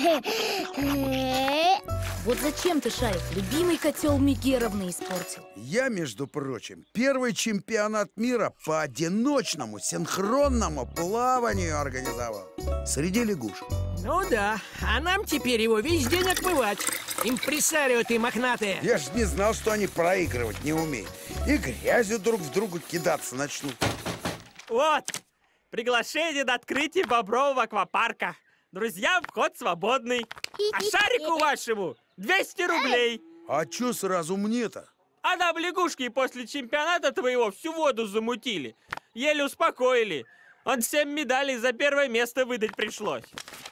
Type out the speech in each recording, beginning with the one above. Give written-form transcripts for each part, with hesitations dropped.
Вот зачем ты, Шарик, любимый котел Мегеровны испортил? Я, между прочим, первый чемпионат мира по одиночному синхронному плаванию организовал среди лягушек. Ну да, а нам теперь его весь день отмывать. Импресарио ты мохнатые. Я ж не знал, что они проигрывать не умеют. И грязью друг в друга кидаться начнут. Вот, приглашение на открытие Бобрового аквапарка. Друзья, вход свободный. А Шарику вашему 200 рублей. А чё сразу мне-то? А нам лягушки после чемпионата твоего всю воду замутили. Еле успокоили. Он 7 медалей за первое место выдать пришлось.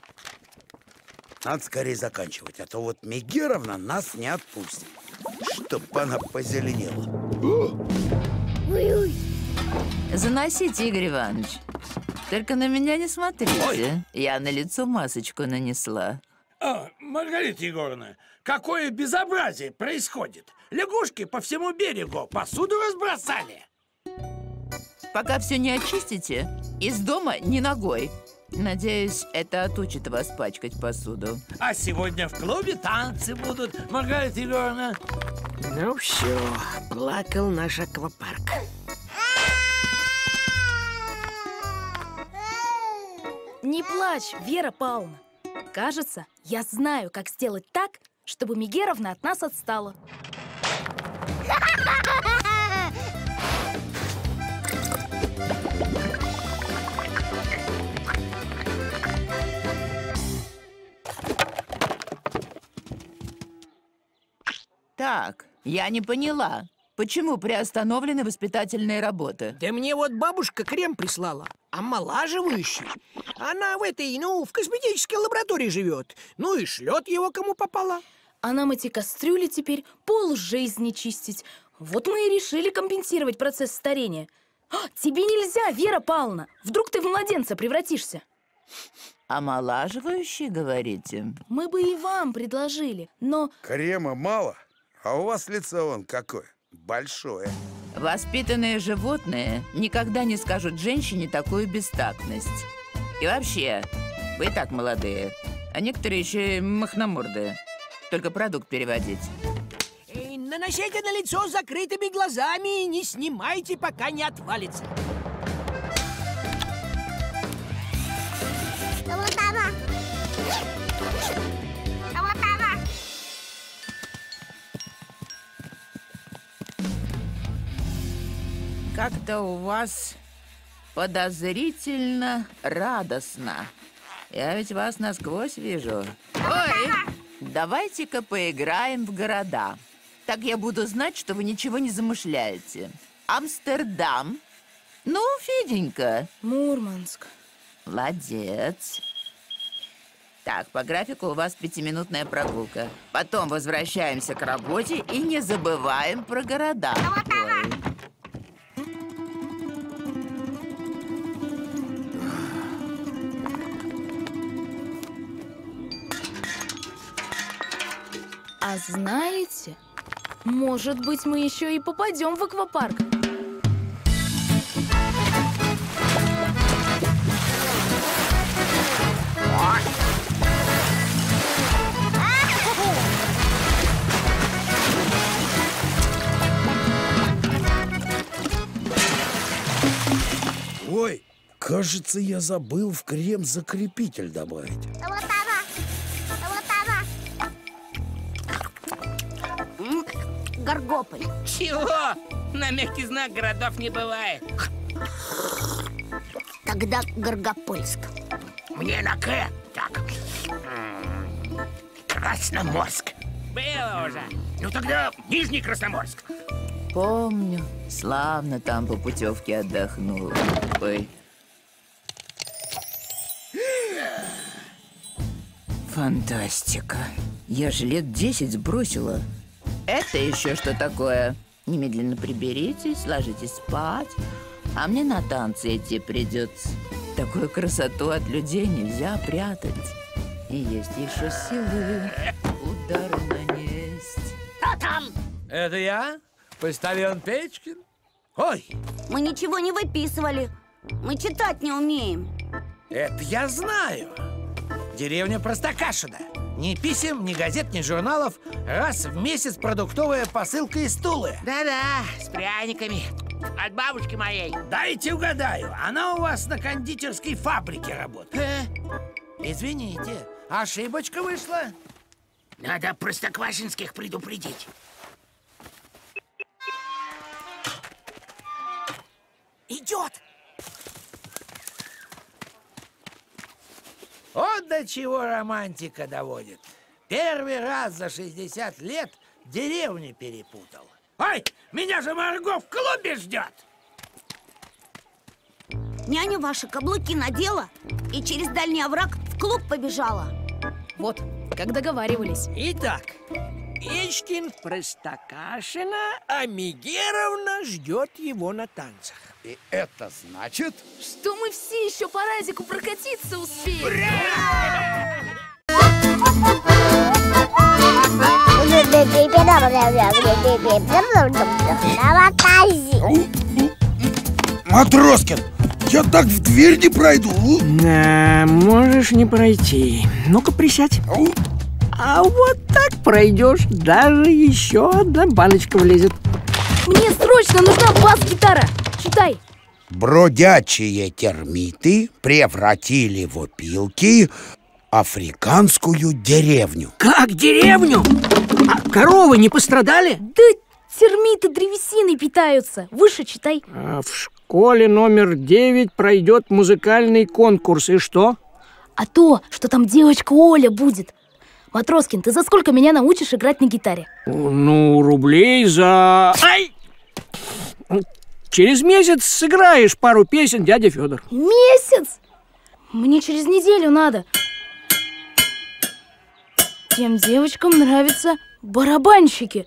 Надо скорее заканчивать, а то вот Мегеровна нас не отпустит. Чтоб она позеленела. Ой-ой. Заносите, Игорь Иванович. Только на меня не смотрите. Ой. Я на лицо масочку нанесла. Маргарита Егоровна, какое безобразие происходит. Лягушки по всему берегу посуду разбросали. Пока все не очистите, из дома ни ногой. Надеюсь, это отучит вас пачкать посуду. А сегодня в клубе танцы будут, Маргарита Егоровна. Ну все, плакал наш аквапарк. Не плачь, Вера Павловна. Кажется, я знаю, как сделать так, чтобы Мегеровна от нас отстала. Так, я не поняла, почему приостановлены воспитательные работы? Да мне вот бабушка крем прислала, омолаживающий. Она в косметической лаборатории живет. Ну и шлет его кому попало. А нам эти кастрюли теперь полжизни чистить. Вот мы и решили компенсировать процесс старения. Тебе нельзя, Вера Павловна. Вдруг ты в младенца превратишься. Омолаживающий, говорите? Мы бы и вам предложили, но... Крема мало, а у вас лицо вон какое. Большое. Воспитанные животные никогда не скажут женщине такую бестактность. И вообще, вы и так молодые, а некоторые еще и махномордые. Только продукт переводить. Наносите на лицо с закрытыми глазами и не снимайте, пока не отвалится. Как-то у вас подозрительно радостно. Я ведь вас насквозь вижу. Ой, давайте-ка поиграем в города. Так я буду знать, что вы ничего не замышляете. Амстердам. Ну, Феденька. Мурманск. Молодец. Так, по графику у вас 5-минутная прогулка. Потом возвращаемся к работе и не забываем про города. Ой. А знаете, может быть, мы еще и попадем в аквапарк. Ой, кажется, я забыл в крем закрепитель добавить. Горгополь. Чего? На мягкий знак городов не бывает. Тогда Горгопольск. Мне на К. Так. Красноморск. Было уже. Ну тогда Нижний Красноморск. Помню, славно там по путевке отдохнула. Ой. Фантастика. Я же лет 10 сбросила. Это еще что такое? Немедленно приберитесь, ложитесь спать. А мне на танцы идти придется. Такую красоту от людей нельзя прятать. И есть еще силы удары нанесть. Кто там? Это я, почтальон Печкин. Ой, Мы ничего не выписывали. Мы читать не умеем. это я знаю. деревня Простокашина. Ни писем, ни газет, ни журналов. Раз в месяц продуктовая посылка из Тулы. Да-да, с пряниками. От бабушки моей. Дайте угадаю, она у вас на кондитерской фабрике работает. Извините, ошибочка вышла. Надо простоквашинских предупредить. Идет! Вот до чего романтика доводит. Первый раз за 60 лет деревню перепутал. Ой, меня же Марго в клубе ждет! Няня ваша каблуки надела и через дальний овраг в клуб побежала. Вот, как договаривались. Итак, Печкин Простокашина, а Мигеровна ждет его на танцах. И это значит... Что мы все еще по разику прокатиться успеем. Матроскин, я так в дверь не пройду. Да, можешь не пройти. Ну-ка, присядь. А вот так пройдешь, даже еще одна баночка влезет. Мне срочно нужна бас-гитара. Читай. Бродячие термиты превратили в опилки африканскую деревню. Как деревню? А коровы не пострадали? Да термиты древесиной питаются. Выше читай. А в школе номер 9 пройдет музыкальный конкурс. И что? А то, что там девочка Оля будет. Матроскин, ты за сколько меня научишь играть на гитаре? Ну, рублей за... Ай! Через месяц сыграешь пару песен, дядя Федор. Месяц? Мне через неделю надо. Тем девочкам нравятся барабанщики.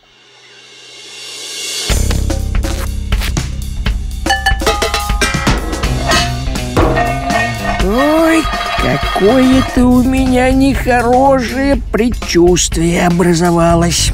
Ой, какое-то у меня нехорошее предчувствие образовалось.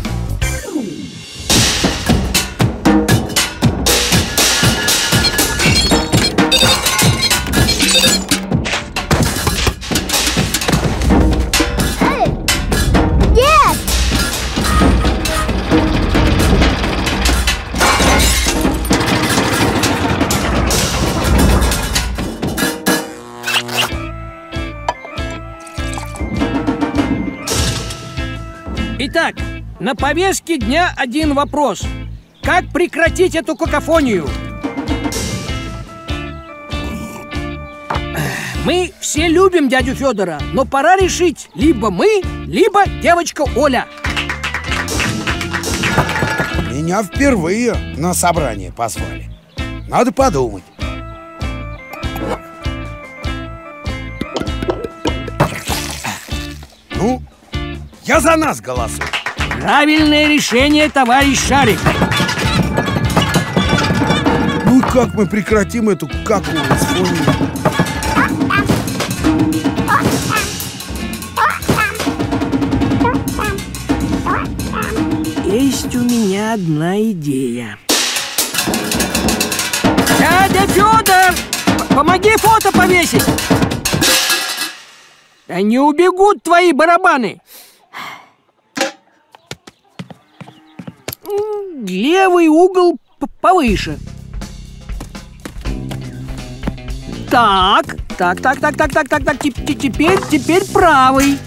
Итак, на повестке дня один вопрос. Как прекратить эту какофонию? Мы все любим дядю Федора, но пора решить, либо мы, либо девочка Оля. Меня впервые на собрание позвали. Надо подумать. Ну, я за нас голосую. Правильное решение, товарищ Шарик. Ну как мы прекратим эту какофонию? Есть у меня одна идея. Дядя Федор, помоги фото повесить. Да не убегут твои барабаны. Левый угол повыше. Так, теперь правый.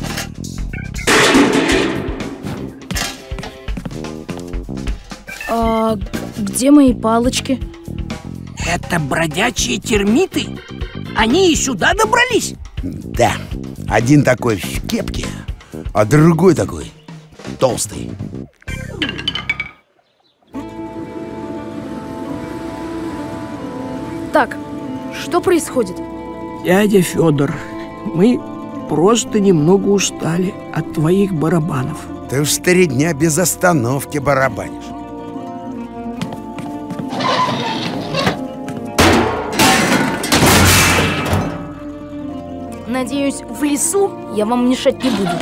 А где мои палочки? Это бродячие термиты? Они и сюда добрались? Да, один такой в кепке, а другой такой толстый. Так, что происходит? Дядя Федор, мы просто немного устали от твоих барабанов. Ты уж 3 дня без остановки барабанишь. Надеюсь, в лесу я вам мешать не буду.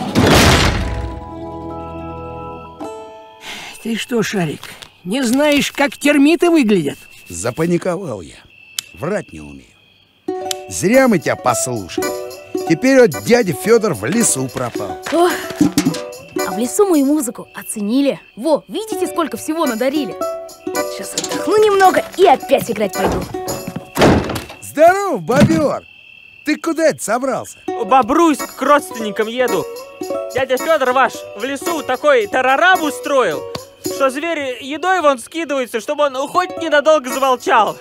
Ты что, Шарик, не знаешь, как термиты выглядят? Запаниковал я. Врать не умею. Зря мы тебя послушали. Теперь вот дядя Федор в лесу пропал. Ох, а в лесу мою музыку оценили. Во, видите, сколько всего надарили? Сейчас отдохну немного и опять играть пойду. Здорово, бобер! Ты куда это собрался? В Бобруйск к родственникам еду. Дядя Федор ваш в лесу такой тарарам устроил, что звери едой вон скидываются, чтобы он хоть ненадолго замолчал.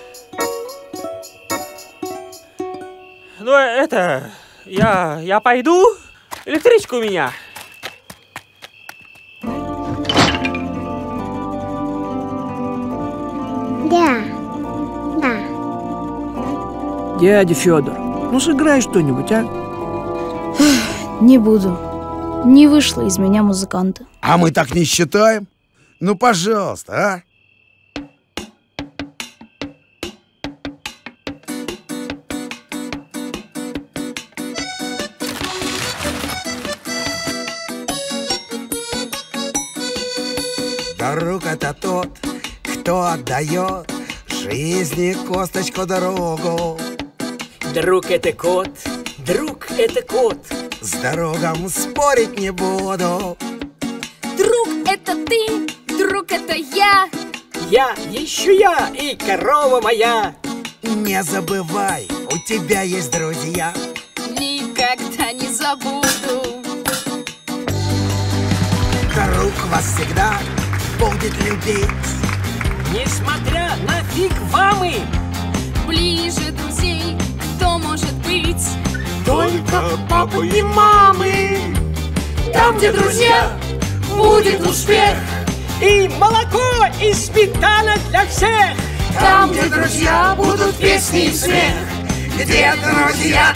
Ну, это... Я пойду? Электричка у меня. Да. Дядя Федор, ну сыграй что-нибудь, а? Не буду. Не вышло из меня музыканта. А мы так не считаем. Ну, пожалуйста, а? Друг — это тот, кто отдает жизни косточку другу. Друг — это кот, друг — это кот. С другом спорить не буду. Друг — это ты, друг — это я. Я, еще я и корова моя. Не забывай, у тебя есть друзья. Никогда не забуду. Друг вас всегда будет любить. Несмотря на фиг вам и Ближе друзей, кто может быть? только папы и мамы. Там, где друзья, будет успех. И молоко, и сметана для всех. Там, где друзья, будут песни и смех. Где друзья?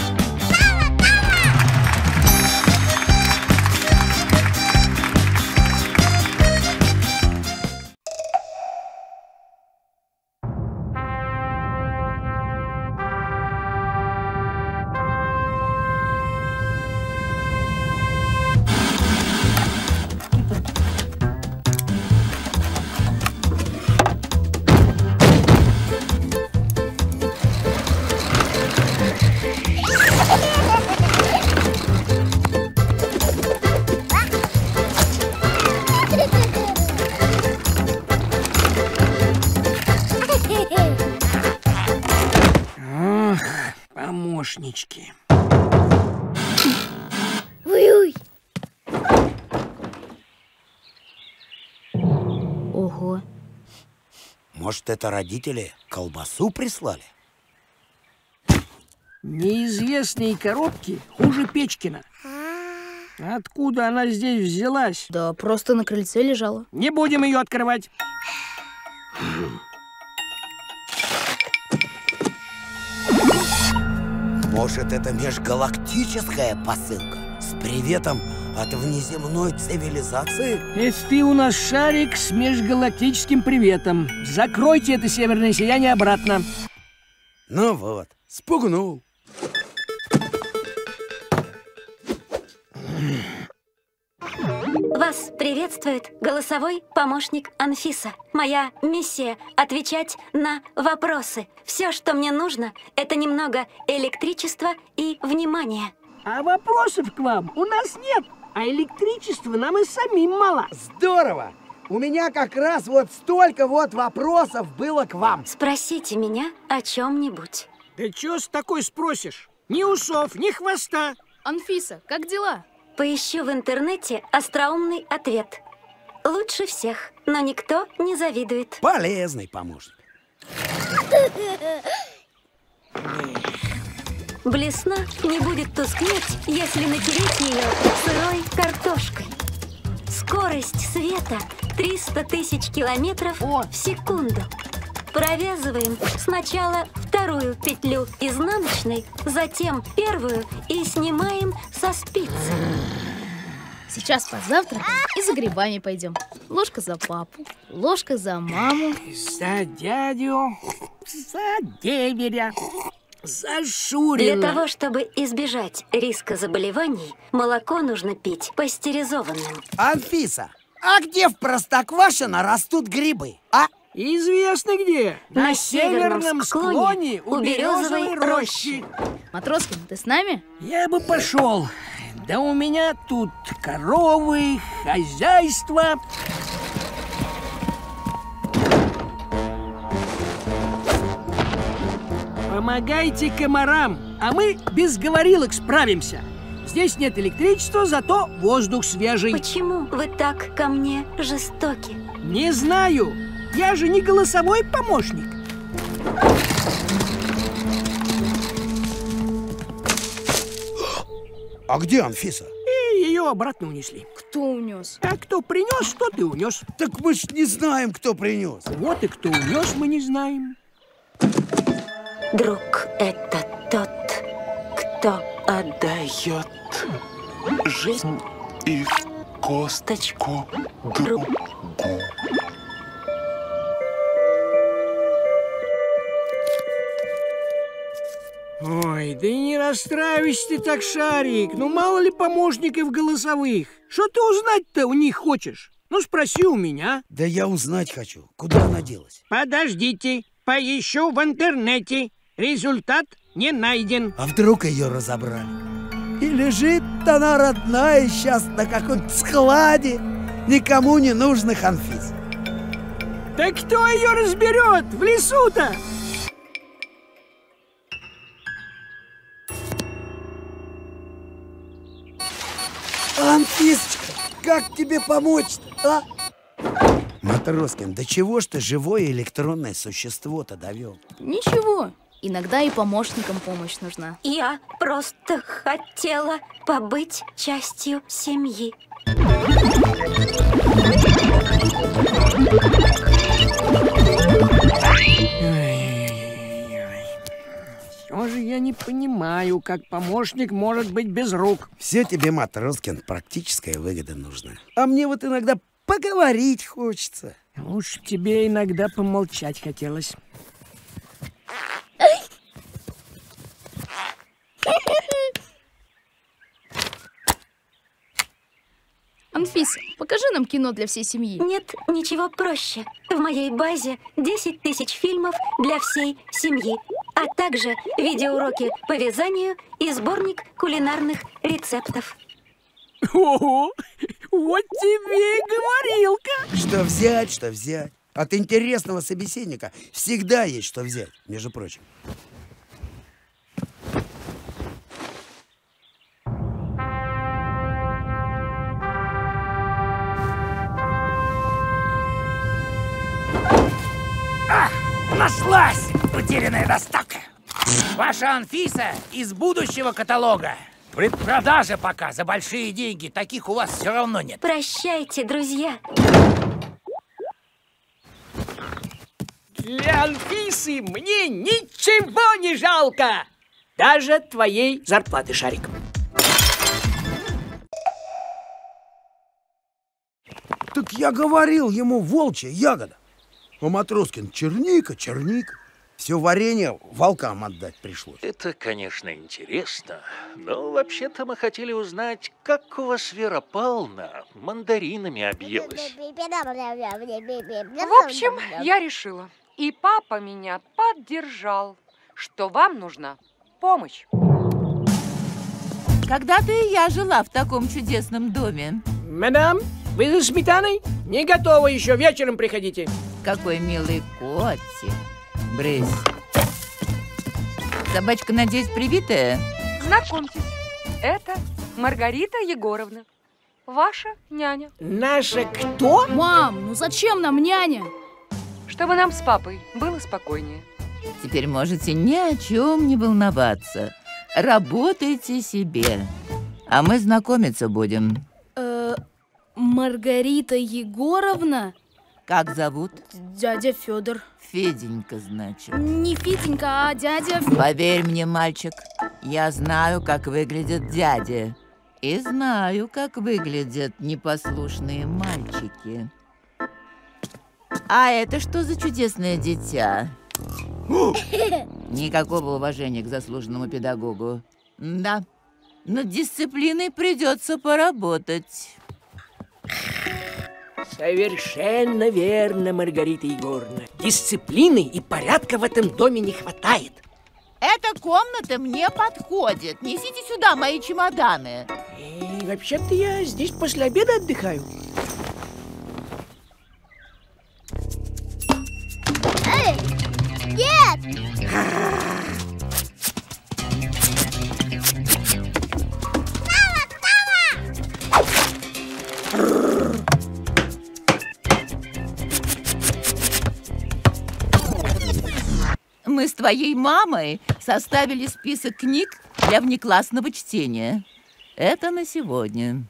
Помощнички. Ой-ой. Ого. Может, это родители колбасу прислали? Неизвестные коробки хуже Печкина. Откуда она здесь взялась? Да просто на крыльце лежала. Не будем ее открывать. Может, это межгалактическая посылка с приветом от внеземной цивилизации? Это ты у нас шарик с межгалактическим приветом. Закройте это северное сияние обратно. Ну вот, спугнул. Вас приветствует голосовой помощник Анфиса. Моя миссия – отвечать на вопросы. Все, что мне нужно, это немного электричества и внимания. А вопросов к вам у нас нет, а электричества нам и самим мало. Здорово! У меня как раз вот столько вот вопросов было к вам. Спросите меня о чем-нибудь. Да чё с такой спросишь? Ни усов, ни хвоста. Анфиса, как дела? Поищу в интернете остроумный ответ. Лучше всех, но никто не завидует. Полезный помощник. Блесна не будет тускнеть, если натереть ее сырой картошкой. Скорость света 300 тысяч километров в секунду. Провязываем сначала вторую петлю изнаночной, затем первую и снимаем со спицы. Сейчас позавтракаем и за грибами пойдем. Ложка за папу, ложка за маму. За дядю, за деверя, за Шурина. Для того, чтобы избежать риска заболеваний, молоко нужно пить пастеризованным. Анфиса, а где в Простоквашино растут грибы, а? Известно где. На северном склоне у березовой рощи. Матроскин, ты с нами? Я бы пошел. Да у меня тут коровы, хозяйство. Помогайте комарам, а мы без говорилок справимся. Здесь нет электричества, зато воздух свежий. Почему вы так ко мне жестоки? Не знаю. Я же не голосовой помощник. А где Анфиса? И ее обратно унесли. Кто унес? А кто принес, тот и унес. Так мы ж не знаем, кто принес. Вот и кто унес, мы не знаем. Друг — это тот, кто дает жизнь и косточку другу. Ой, да и не расстраивайся ты так, Шарик. Ну, мало ли помощников голосовых. Что ты узнать-то у них хочешь? Ну, спроси у меня. Да я узнать хочу, куда она делась. Подождите, поищу в интернете. Результат не найден. А вдруг ее разобрали? И лежит она родная сейчас на каком-то складе никому не нужных Анфис. Да кто ее разберет в лесу-то? Анфисочка, как тебе помочь-то, а? Матроскин, до чего ж ты живое электронное существо-то довел? Ничего. Иногда и помощникам помощь нужна. Я просто хотела побыть частью семьи. Все же я не понимаю, как помощник может быть без рук. Все тебе, Матроскин, практическая выгода нужна. А мне вот иногда поговорить хочется. Лучше тебе иногда помолчать хотелось. Анфиса, покажи нам кино для всей семьи. Нет ничего проще. В моей базе 10 тысяч фильмов для всей семьи, а также видеоуроки по вязанию и сборник кулинарных рецептов. Ого, вот тебе и говорилка. Что взять, что взять. От интересного собеседника всегда есть что взять, между прочим. Нашлась утерянная доставка. Ваша Анфиса из будущего каталога. Предпродажа пока за большие деньги. Таких у вас все равно нет. Прощайте, друзья. Для Анфисы мне ничего не жалко. Даже твоей зарплаты, Шарик. Так я говорил ему, волчья ягода. А Матроскин, черника, черника. Все варенье волкам отдать пришлось. Это, конечно, интересно, но вообще-то мы хотели узнать, как у вас Вера Павловна мандаринами объелась. В общем, я решила, и папа меня поддержал, что вам нужна помощь. Когда-то и я жила в таком чудесном доме. Мадам, вы за сметаной? Не готово еще, вечером приходите. Какой милый котик. Брысь. Собачка, надеюсь, привитая? Знакомьтесь, это Маргарита Егоровна, ваша няня. Наша кто? Мам, ну зачем нам няня? Чтобы нам с папой было спокойнее. Теперь можете ни о чем не волноваться. Работайте себе. А мы знакомиться будем. Маргарита Егоровна? Как зовут? Дядя Федор. Феденька, значит. Не Феденька, а дядя... Поверь мне, мальчик, я знаю, как выглядят дяди. И знаю, как выглядят непослушные мальчики. А это что за чудесное дитя? Никакого уважения к заслуженному педагогу. Да, над дисциплиной придется поработать. Совершенно верно, Маргарита Егоровна. Дисциплины и порядка в этом доме не хватает. Эта комната мне подходит. Несите сюда мои чемоданы. И вообще-то я здесь после обеда отдыхаю. Эй! Нет! Мы с твоей мамой составили список книг для внеклассного чтения. Это на сегодня.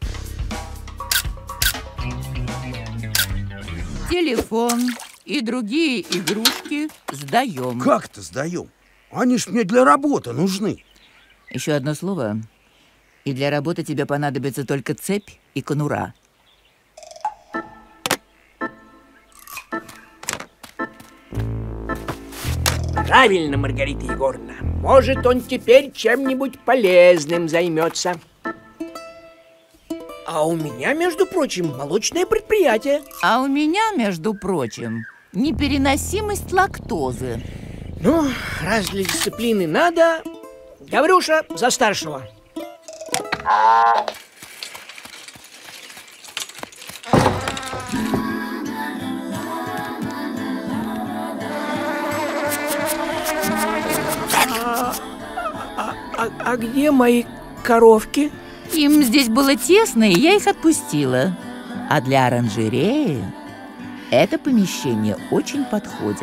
Телефон и другие игрушки сдаем. Как это сдаем? Они ж мне для работы нужны. Еще одно слово. И для работы тебе понадобится только цепь и конура. Правильно, Маргарита Егоровна. Может, он теперь чем-нибудь полезным займется. А у меня, между прочим, молочное предприятие. А у меня, между прочим, непереносимость лактозы. Ну, раз для дисциплины надо, Гаврюша за старшего. А где мои коровки? Им здесь было тесно, и я их отпустила. А для оранжереи это помещение очень подходит.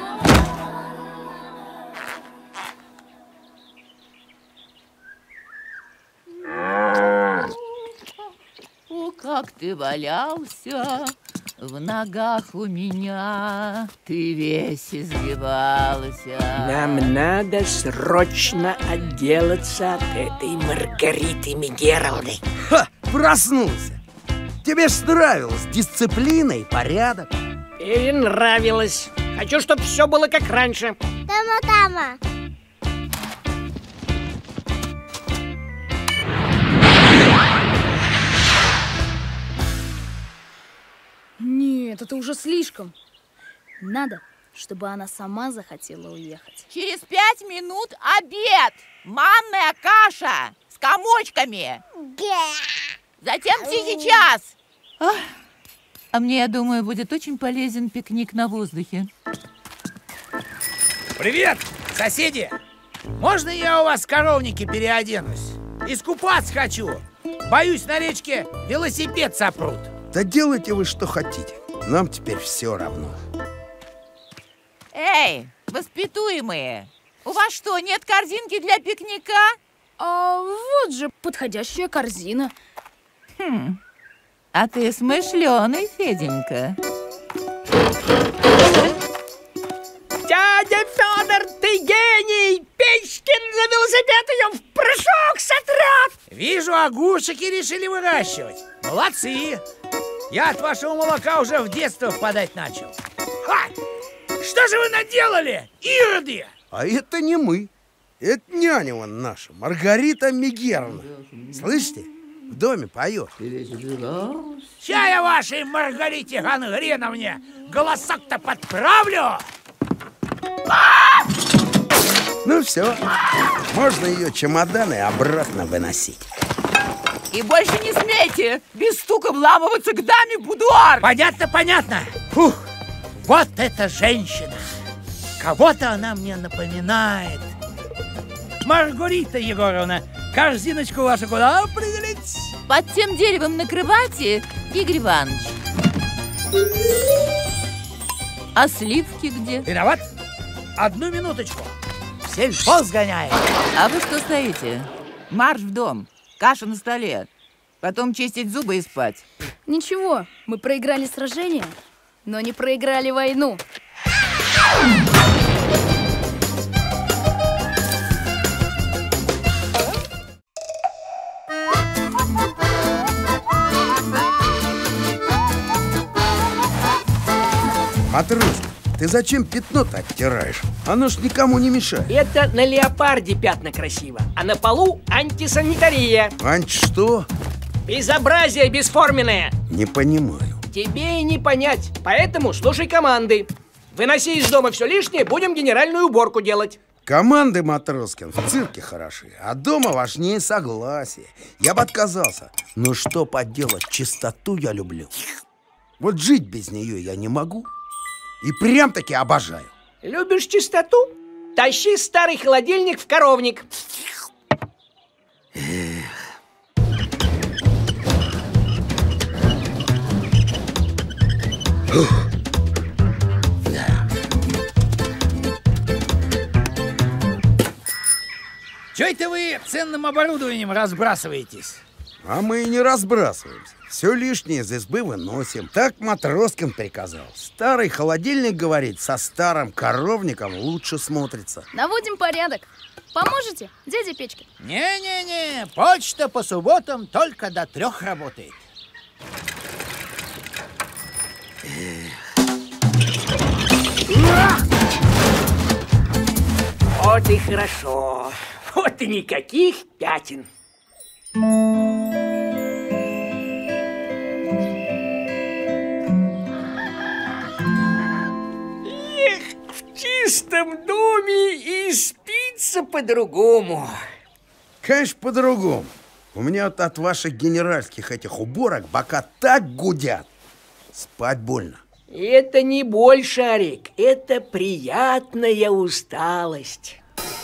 О, как ты валялся в ногах у меня, ты весь извивался. Нам надо срочно отделаться от этой Маргариты Мегеровны. Ха! Проснулся! Тебе ж нравилось дисциплина и порядок. Перенравилось. Хочу, чтобы все было как раньше. Тама-тама. Нет, это уже слишком. Надо, чтобы она сама захотела уехать. Через 5 минут обед. Манная каша с комочками. Затем тихий час. А мне, я думаю, будет очень полезен пикник на воздухе. Привет, соседи! Можно я у вас в коровнике переоденусь? Искупаться хочу. Боюсь, на речке велосипед сопрут. Да делайте вы что хотите. Нам теперь все равно. Эй, воспитуемые, у вас что, нет корзинки для пикника? А вот же подходящая корзина. А ты смышленый, Феденька. Дядя Федор, ты гений! Печкин за велосипед ее в прыжок сотрет! Вижу, огурчики решили выращивать. Молодцы! Я от вашего молока уже в детство впадать начал. Ха! Что же вы наделали, ироды? А это не мы. Это няня вон наша, Маргарита Мегеровна. Слышите? В доме поет. Ща я вашей Маргарите Гангреновне голосок-то подправлю. Ну все, можно ее чемоданы обратно выносить. И больше не смейте без стука вламываться к даме в будуар. Понятно, понятно. Фух, вот эта женщина. Кого-то она мне напоминает. Маргарита Егоровна, корзиночку вашу куда определить? Под тем деревом на кровати, Игорь Иванович. А сливки где? Виноват? Одну минуточку. В сельпо сгоняем. А вы что стоите? Марш в дом. Каша на столе. Потом чистить зубы и спать. Ничего, мы проиграли сражение, но не проиграли войну. Матрюшка, ты зачем пятно-то оттираешь? Оно ж никому не мешает. Это на леопарде пятна красиво, а на полу антисанитария. Что? Безобразие бесформенное. Не понимаю. Тебе и не понять, поэтому слушай команды. Выноси из дома все лишнее, будем генеральную уборку делать. Команды, Матроскин, в цирке хороши, а дома важнее согласие. Я бы отказался, но что поделать, чистоту я люблю. Вот жить без нее я не могу и прям-таки обожаю. Любишь чистоту? Тащи старый холодильник в коровник. Чё это вы ценным оборудованием разбрасываетесь? А мы и не разбрасываемся. Все лишнее из избы выносим. Так Матроскин приказал. Старый холодильник, говорит, со старым коровником лучше смотрится. Наводим порядок. Поможете, дядя Печка? Не-не-не, почта по субботам только до 3 работает. Вот и хорошо. Вот и никаких пятен. Эх, в чистом доме и спится по-другому. Конечно, по-другому. У меня вот от ваших генеральских этих уборок бока так гудят. Спать больно. Это не боль, Шарик, это приятная усталость.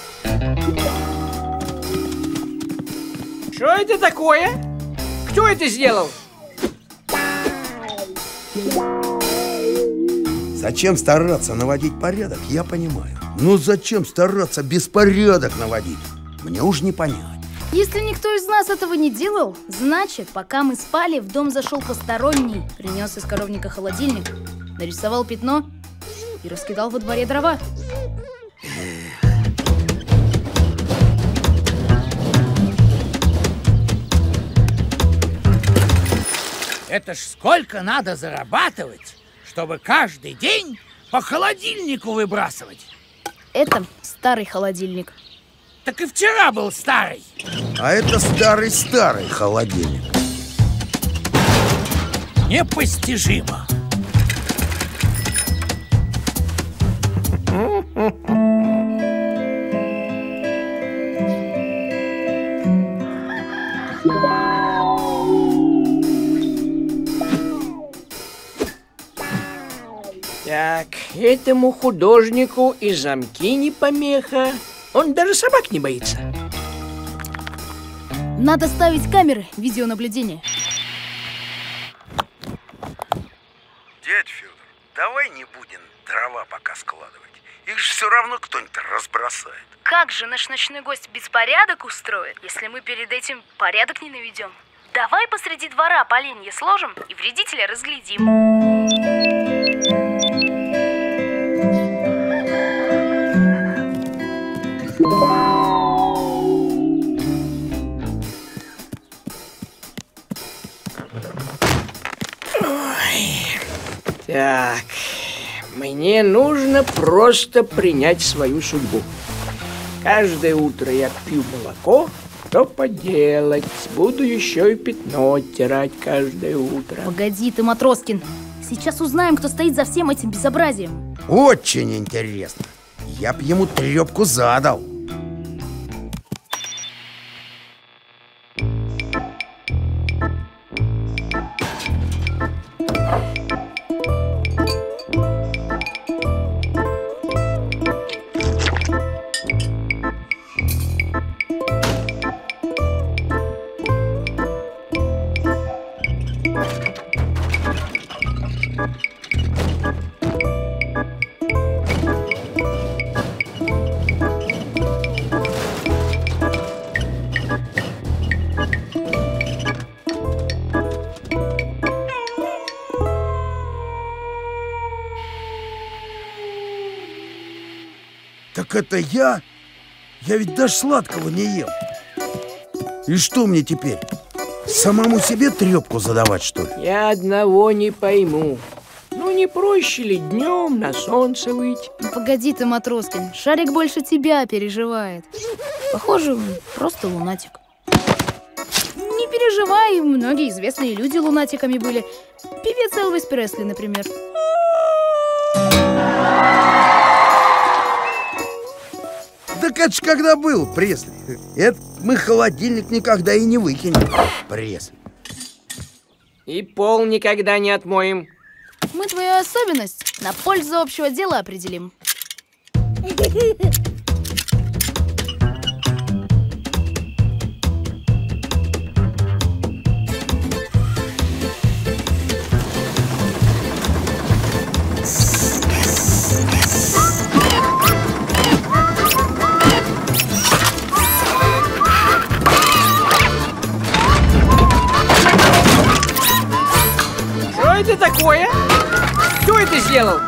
Что это такое? Кто это сделал? Зачем стараться наводить порядок, я понимаю. Но зачем стараться беспорядок наводить? Мне уж не понять. Если никто из нас этого не делал, значит, пока мы спали, в дом зашел посторонний, принес из коровника холодильник, нарисовал пятно и раскидал во дворе дрова. Это ж сколько надо зарабатывать, чтобы каждый день по холодильнику выбрасывать. Это старый холодильник. Так и вчера был старый. А это старый-старый холодильник. Непостижимо. Так, этому художнику и замки не помеха. Он даже собак не боится. Надо ставить камеры видеонаблюдения. Дядь Федор, давай не будем дрова пока складывать. Их же все равно кто-нибудь разбросает. Как же наш ночной гость беспорядок устроит, если мы перед этим порядок не наведем? Давай посреди двора поленья сложим и вредителя разглядим. Так, мне нужно просто принять свою судьбу. Каждое утро я пью молоко, что поделать, буду еще и пятно оттирать каждое утро. Погоди ты, Матроскин, сейчас узнаем, кто стоит за всем этим безобразием. Очень интересно. Я б ему трепку задал. Так это я? Я ведь даже сладкого не ем. И что мне теперь? Самому себе трепку задавать, что ли? Я одного не пойму. Ну не проще ли днем на солнце выйти? Ну, погоди ты, Матроскин, Шарик больше тебя переживает. Похоже, он просто лунатик. Не переживай, многие известные люди лунатиками были. Певец Элвис Пресли, например. Это ж когда был, Пресли. Это мы холодильник никогда и не выкинем, Пресли. И пол никогда не отмоем. Мы твою особенность на пользу общего дела определим. Что это такое? Кто это сделал?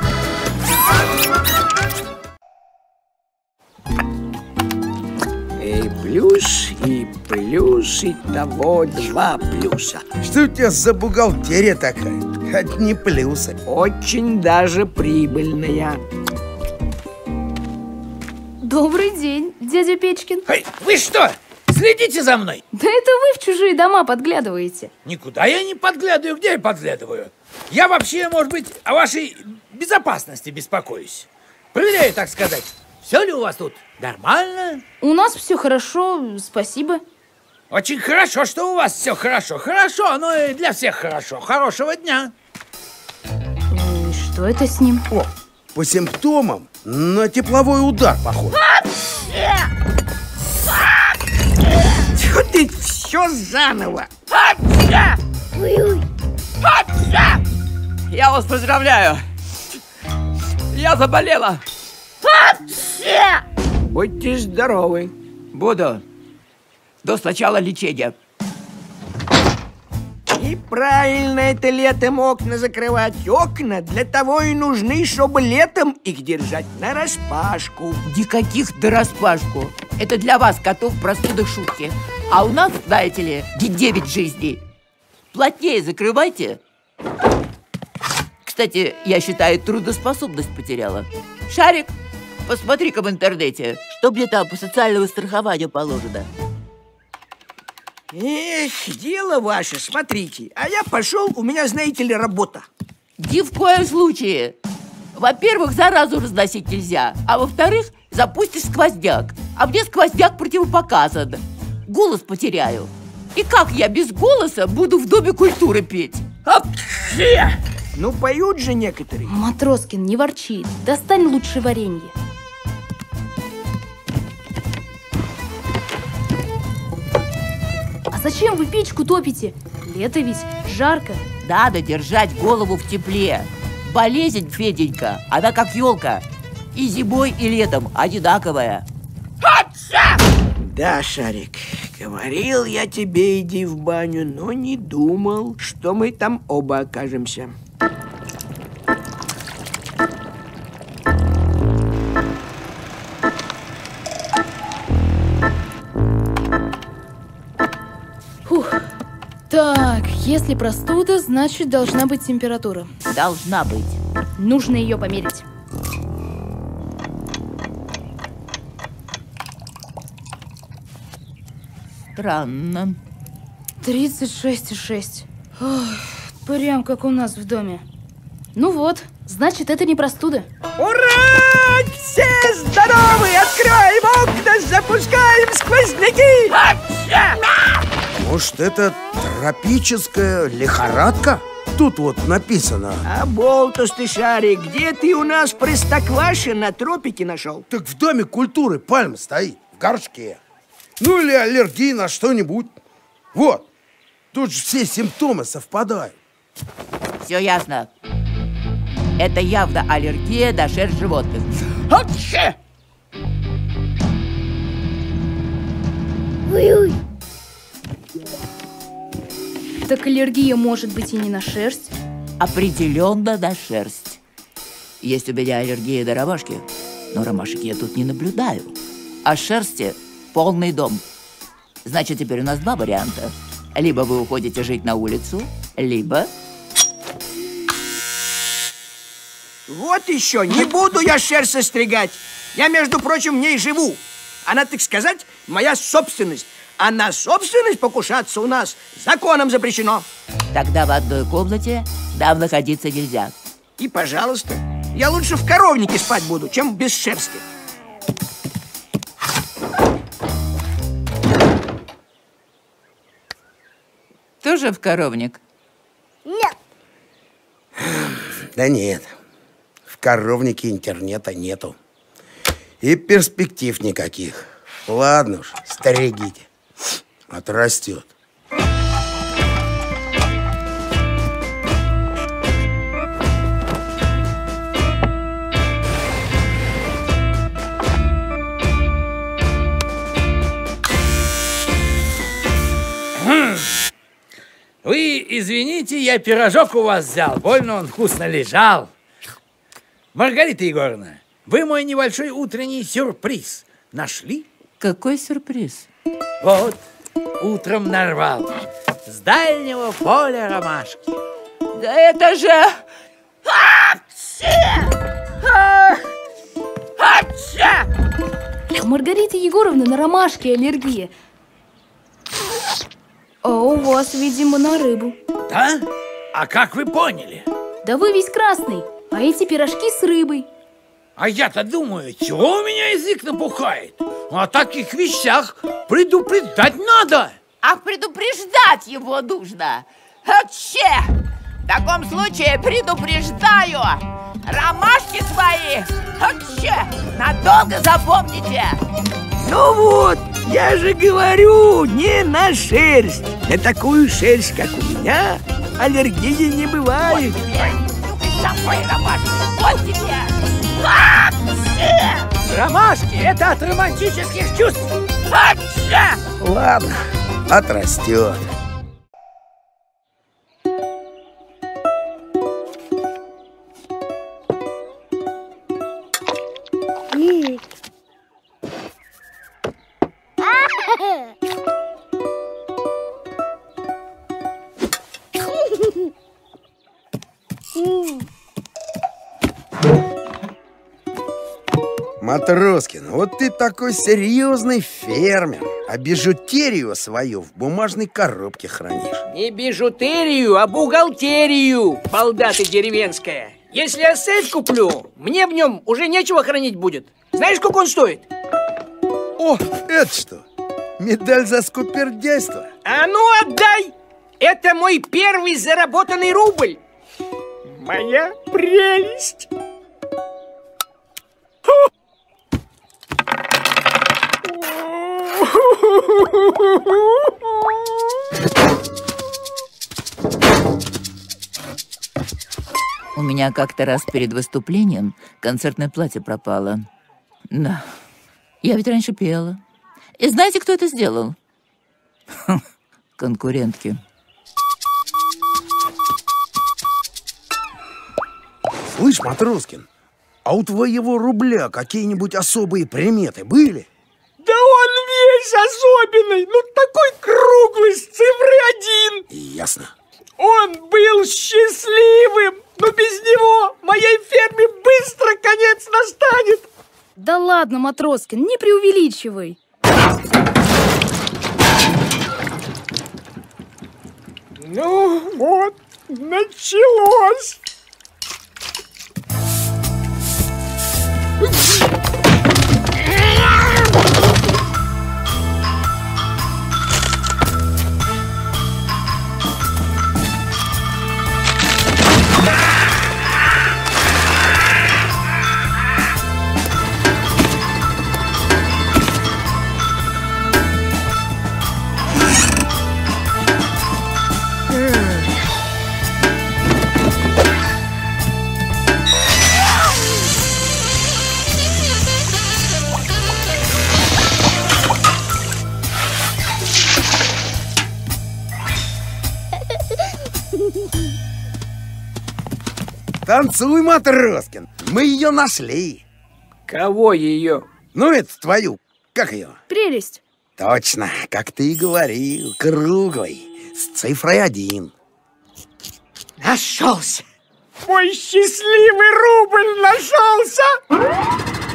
И плюс, и того 2 плюса. Что у тебя за бухгалтерия такая? Одни плюсы. Очень даже прибыльная. Добрый день, дядя Печкин. Эй, вы что, следите за мной? Да это вы в чужие дома подглядываете. Никуда я не подглядываю. Где я подглядываю? Я вообще, может быть, о вашей безопасности беспокоюсь. Проверяю, так сказать. Все ли у вас тут нормально? У нас все хорошо, спасибо. Очень хорошо, что у вас все хорошо. Хорошо, но и для всех хорошо. Хорошего дня. Что это с ним? О, по симптомам на тепловой удар похож. Чё ты все заново? Я вас поздравляю. Я заболела. Будьте здоровы. Буду. До начала лечения. И правильно это летом окна закрывать. Окна для того и нужны, чтобы летом их держать нараспашку. Никаких нараспашку. Это для вас, котов, простудах шутки. А у нас, знаете ли, 9 жизней. Плотнее закрывайте. Кстати, я считаю, трудоспособность потеряла. Шарик, посмотри-ка в интернете, что мне там по социальному страхованию положено. Эх, дело ваше, смотрите. А я пошел, у меня, знаете ли, работа. Ни в коем случае. Во-первых, заразу разносить нельзя. А во-вторых, запустишь сквозняк. А мне сквозняк противопоказан. Голос потеряю. И как я без голоса буду в Доме культуры петь? Ну, поют же некоторые. Матроскин, не ворчи. Достань лучше варенье. А зачем вы печку топите? Лето ведь, жарко. Надо держать голову в тепле. Болезнь, Феденька, она как елка. И зимой, и летом одинаковая. Да, Шарик, говорил я тебе, иди в баню, но не думал, что мы там оба окажемся. Фух. Так, если простуда, значит должна быть температура. Должна быть. Нужно ее померить. Странно. 36,6. Ох, прям как у нас в доме. Ну вот, значит, это не простуда. Ура! Все здоровы! Открываем окна, запускаем сквозняки! Может, это тропическая лихорадка? Тут вот написано. А болтус ты, Шарик, где ты у нас Простоквашино на тропике нашел? Так в Доме культуры пальма стоит, в горшке. Ну или аллергия на что-нибудь. Вот, тут же все симптомы совпадают. Все ясно. Это явно аллергия на шерсть животных. Ой-ой. Так аллергия может быть и не на шерсть. Определенно на шерсть. Есть у меня аллергия на ромашки, но ромашек я тут не наблюдаю. А шерсти полный дом. Значит, теперь у нас два варианта. Либо вы уходите жить на улицу, либо... Вот еще, не буду я шерсть состригать. Я, между прочим, в ней живу. Она, так сказать, моя собственность. А на собственность покушаться у нас законом запрещено. Тогда в одной комнате нам находиться нельзя. И, пожалуйста, я лучше в коровнике спать буду, чем без шерсти. Тоже в коровник? Нет. Да нет, в коровнике интернета нету. И перспектив никаких. Ладно уж, стерегите. Отрастет. Вы извините, я пирожок у вас взял. Больно он вкусно лежал. Маргарита Егоровна, вы мой небольшой утренний сюрприз нашли? Какой сюрприз? Вот, утром нарвал. С дальнего поля ромашки. Да это же... У Маргариты Егоровны на ромашки аллергия. А у вас, видимо, на рыбу. Да? А как вы поняли? Да вы весь красный, а эти пирожки с рыбой. А я-то думаю, чего у меня язык напухает? О таких вещах предупреждать надо. А предупреждать его нужно. Вообще, в таком случае предупреждаю. Ромашки свои вообще надолго запомните. Ну вот, я же говорю, не на шерсть. На такую шерсть, как у меня, аллергии не бывает. Вот тебе. Ромашки – это от романтических чувств. Ладно, отрастет. Матроскин, вот ты такой серьезный фермер, а бижутерию свою в бумажной коробке хранишь. Не бижутерию, а бухгалтерию, балда ты деревенская. Если я сейф куплю, мне в нем уже нечего хранить будет. Знаешь, сколько он стоит? О, это что? Медаль за скупердяйство? А ну отдай! Это мой первый заработанный рубль. Моя прелесть. У меня как-то раз перед выступлением концертное платье пропало. Да, я ведь раньше пела. И знаете, кто это сделал? Конкурентки. Слышь, Матроскин, а у твоего рубля какие-нибудь особые приметы были? Да он весь особенный, ну такой круглый, с цифрой 1. Ясно. Он был счастливым, но без него моей ферме быстро конец настанет. Да ладно, Матроскин, не преувеличивай. Ну вот, началось. Танцуй, Матроскин, мы ее нашли. Кого ее? Ну, это твою, как ее? Прелесть. Точно, как ты и говорил, круглый, с цифрой 1. Нашелся. Мой счастливый рубль нашелся.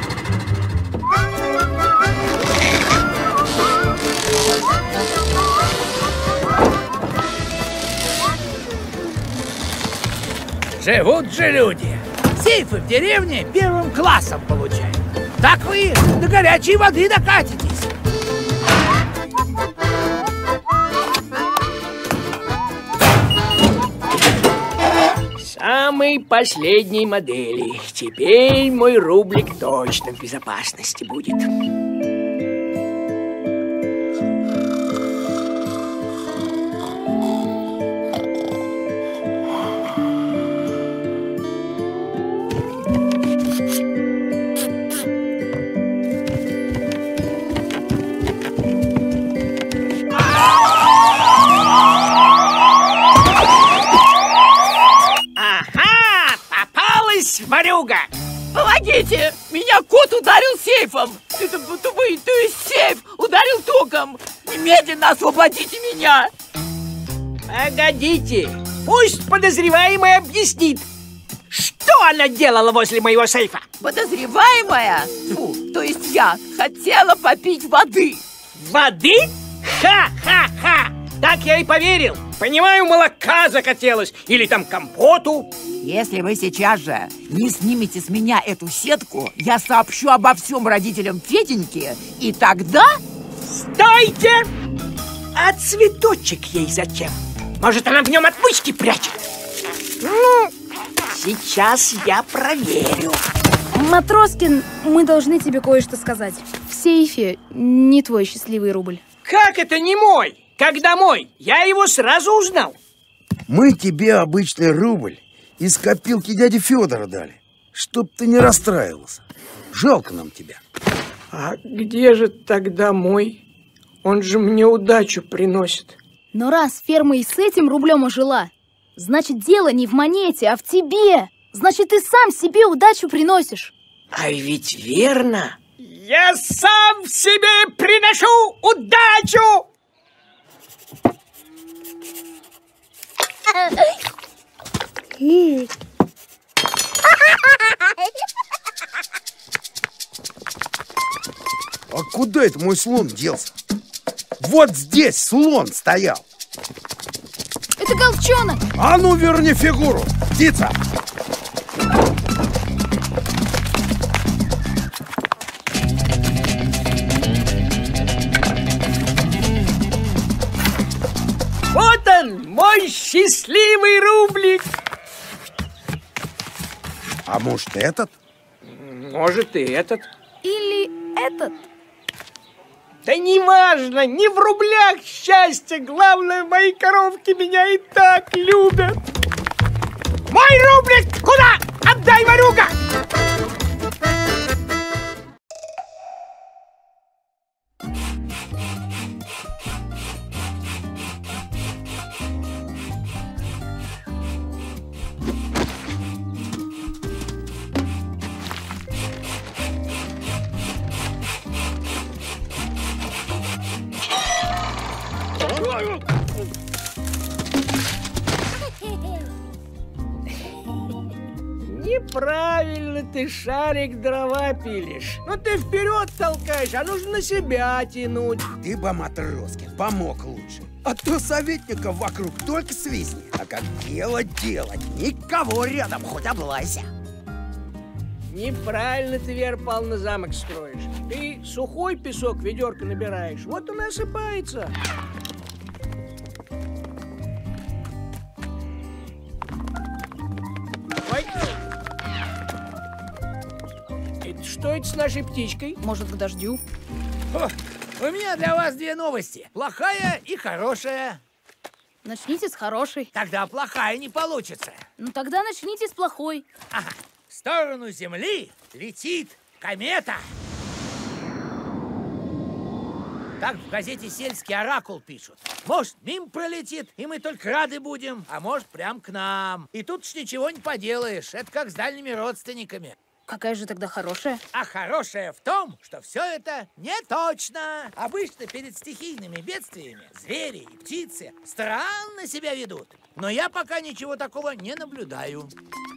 Живут же люди. Сейфы в деревне первым классом получают. Так вы до горячей воды докатитесь. Самой последней модели. Теперь мой рублик точно в безопасности будет. Ворюга! Помогите! Меня кот ударил сейфом! Это сейф ударил током! Немедленно освободите меня! Погодите! Пусть подозреваемая объяснит, что она делала возле моего сейфа! Подозреваемая? Фу, то есть я хотела попить воды! Воды? Ха-ха-ха! Так я и поверил! Понимаю, молока захотелось, или там компоту. Если вы сейчас же не снимете с меня эту сетку, я сообщу обо всем родителям Феденьки, и тогда... Стойте! А цветочек ей зачем? Может, она в нем отмычки прячет? Ну, сейчас я проверю. Матроскин, мы должны тебе кое-что сказать. В сейфе не твой счастливый рубль. Как это не мой? Когда мой? Я его сразу узнал. Мы тебе обычный рубль из копилки дяди Федора дали, чтоб ты не расстраивался. Жалко нам тебя. А где же тогда мой? Он же мне удачу приносит. Но раз ферма и с этим рублем ожила, значит, дело не в монете, а в тебе. Значит, ты сам себе удачу приносишь. А ведь верно. Я сам себе приношу удачу! А куда это мой слон делся? Вот здесь слон стоял. Это Голчонок. А ну верни фигуру, птица. Вот он, мой счастливый рублик. А может, этот? Может, и этот. Или этот. Да не важно, не в рублях счастье. Главное, мои коровки меня и так любят. Мой рублик куда? Отдай, ворюга! Неправильно ты, Шарик, дрова пилишь. Ну ты вперед толкаешь, а нужно на себя тянуть. Ты бы, Матроскин, помог лучше. А то советников вокруг только свистни. А как дело делать, никого рядом, хоть облайся. Неправильно ты, Вера Павловна, замок строишь. Ты сухой песок ведерко набираешь, вот он и осыпается. Ой. Что это с нашей птичкой? Может, к дождю? О, у меня для вас две новости. Плохая и хорошая. Начните с хорошей. Тогда плохая не получится. Ну тогда начните с плохой. Ага. В сторону Земли летит комета. Так в газете «Сельский оракул» пишут. Может, мимо пролетит, и мы только рады будем, а может, прям к нам. И тут уж ничего не поделаешь. Это как с дальними родственниками. Какая же тогда хорошая? А хорошая в том, что все это не точно. Обычно перед стихийными бедствиями звери и птицы странно себя ведут. Но я пока ничего такого не наблюдаю.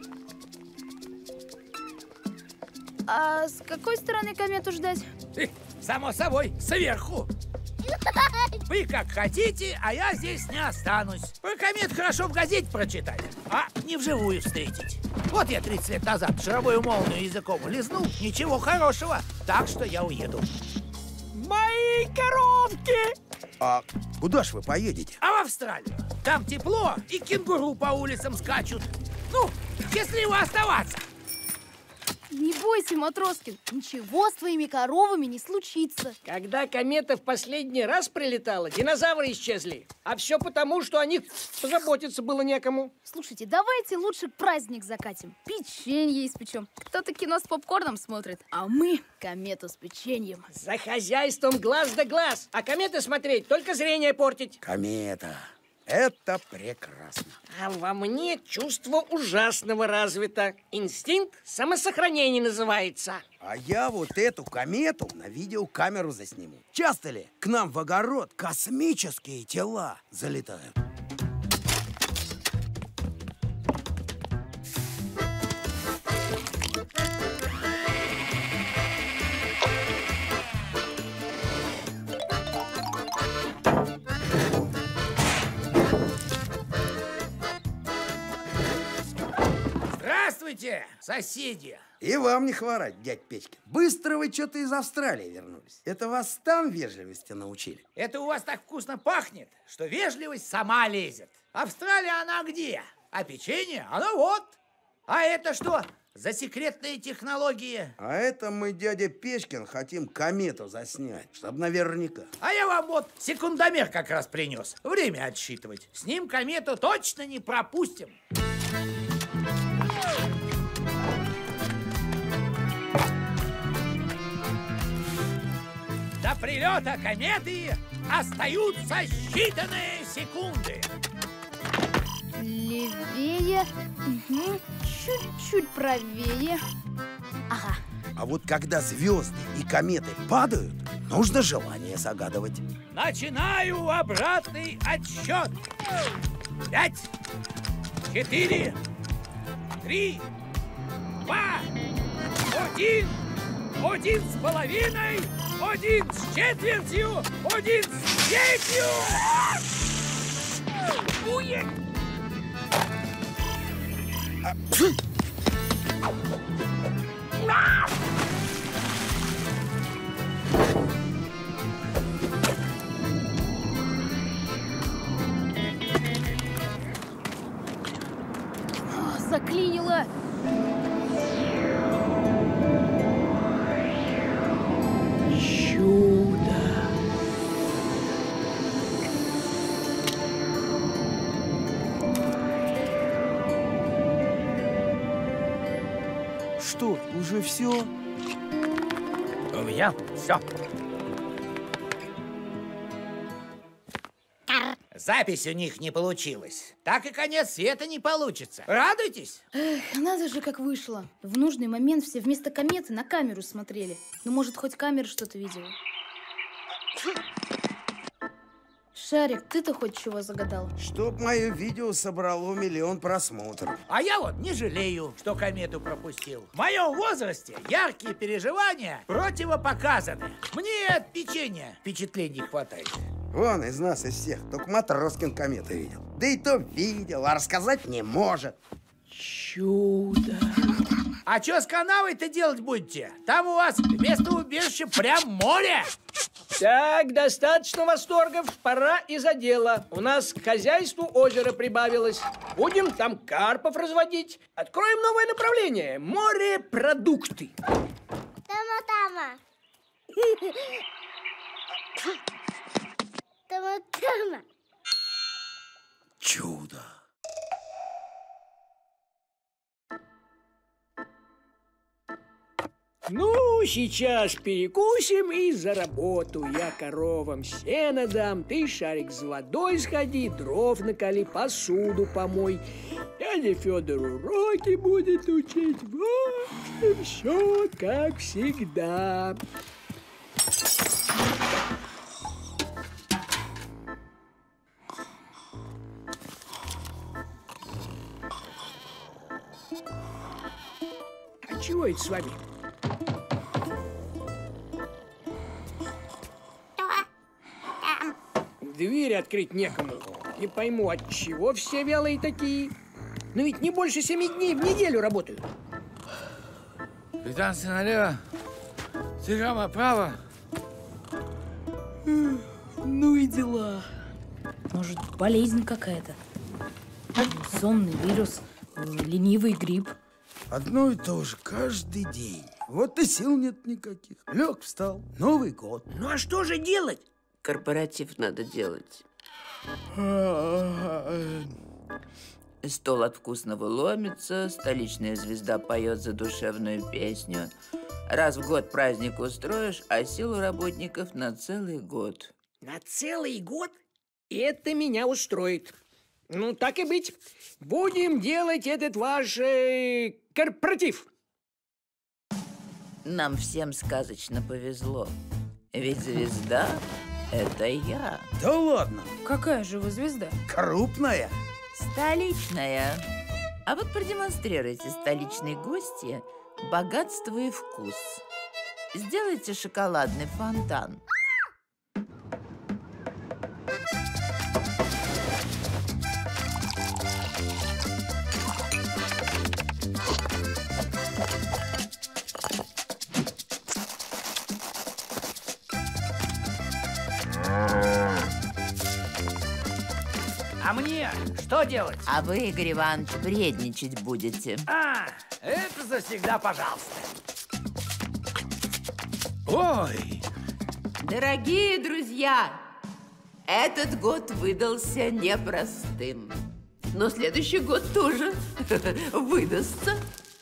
А с какой стороны комету ждать? Само собой, сверху. Вы как хотите, а я здесь не останусь. Про комет хорошо в газете прочитать, а не вживую встретить. Вот я 30 лет назад шаровую молнию языком лизнул, ничего хорошего, так что я уеду. Мои коровки! А куда ж вы поедете? А в Австралию. Там тепло, и кенгуру по улицам скачут. Ну, счастливо оставаться. Не бойся, Матроскин, ничего с твоими коровами не случится. Когда комета в последний раз прилетала, динозавры исчезли. А все потому, что о них позаботиться было некому. Слушайте, давайте лучше праздник закатим. Печенье испечем. Кто-то кино с попкорном смотрит, а мы комету с печеньем. За хозяйством глаз да глаз. А кометы смотреть, только зрение портить. Комета. Это прекрасно. А во мне чувство ужасного развито. Инстинкт самосохранения называется. А я вот эту комету на видеокамеру засниму. Часто ли к нам в огород космические тела залетают? Здравствуйте, соседи. И вам не хворать, дядь Печкин. Быстро вы что-то из Австралии вернулись. Это вас там вежливости научили? Это у вас так вкусно пахнет, что вежливость сама лезет. Австралия она где? А печенье оно вот. А это что за секретные технологии? А это мы, дядя Печкин, хотим комету заснять, чтобы наверняка. А я вам вот секундомер как раз принес. Время отсчитывать. С ним комету точно не пропустим. До прилета кометы остаются считанные секунды. Левее, чуть-чуть правее. Ага. А вот когда звезды и кометы падают, нужно желание загадывать. Начинаю обратный отсчет. 5, 4, 3, 2, 1, 1,5, 1 с четвертью, 1 с третью. Уе! Заклинило. Что, уже все? У меня все. Запись у них не получилась. Так и конец света не получится. Радуйтесь? Эх, надо же, как вышло. В нужный момент все вместо кометы на камеру смотрели. Ну, может, хоть камера что-то видела. Шарик, ты-то хоть чего загадал? Чтоб мое видео собрало 1 миллион просмотров. А я вот не жалею, что комету пропустил. В моем возрасте яркие переживания противопоказаны. Мне от печенья впечатлений хватает. Вон из нас, из всех, только Матроскин комету видел. Да и то видел, а рассказать не может. Чудо. А что с канавой-то делать будете? Там у вас вместо убежища прям море. Так, достаточно восторгов, пора и за дело. У нас к хозяйству озеро прибавилось. Будем там карпов разводить. Откроем новое направление – морепродукты. Тама-тама. Тама-тама. Чудо. Ну, сейчас перекусим и за работу. Я коровам сено дам, ты, Шарик, с водой сходи, дров накали, посуду помой. Дядя Федор уроки будет учить. Вот, все как всегда. А чего это с вами? Дверь открыть некому. Не пойму, от чего все вялые такие? Но ведь не больше 7 дней в неделю работают. Квитанция налево, телеграмма право. Ну и дела. Может, болезнь какая-то? Сонный вирус. ленивый гриб. Одно и то же каждый день. Вот и сил нет никаких. Лег, встал. Новый год. Ну а что же делать? Корпоратив надо делать. Стол от вкусного ломится, столичная звезда поет задушевную песню. Раз в год праздник устроишь, а сил у работников на целый год. На целый год? Это меня устроит. Ну, так и быть. Будем делать этот ваш корпоратив. Нам всем сказочно повезло. Ведь звезда – это я. Да ладно? Какая же вы звезда? Крупная? Столичная. А вот продемонстрируйте столичной гости богатство и вкус. Сделайте шоколадный фонтан. А мне что делать? А вы, Игорь Иванович, вредничать будете. А, это завсегда пожалуйста. Ой! Дорогие друзья, этот год выдался непростым. Но следующий год тоже выдастся.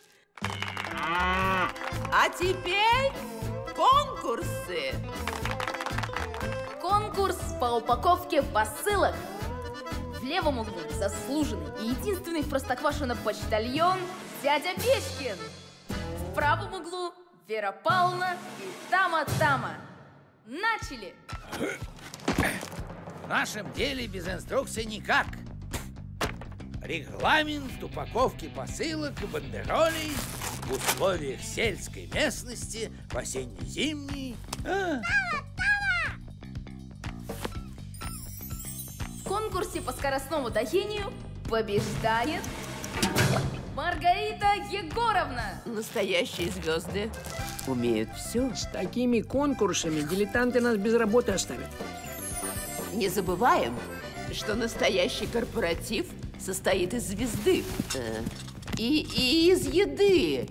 А теперь конкурсы. Конкурс по упаковке посылок. В левом углу заслуженный и единственный в Простоквашино почтальон дядя Печкин. В правом углу Вера Павловна и Тама-Тама. Начали! В нашем деле без инструкции никак. Регламент упаковки посылок и бандеролей в условиях сельской местности в осенне-зимней. В конкурсе по скоростному доению побеждает Маргарита Егоровна. Настоящие звезды умеют все. С такими конкурсами дилетанты нас без работы оставят. Не забываем, что настоящий корпоратив состоит из звезды и из еды.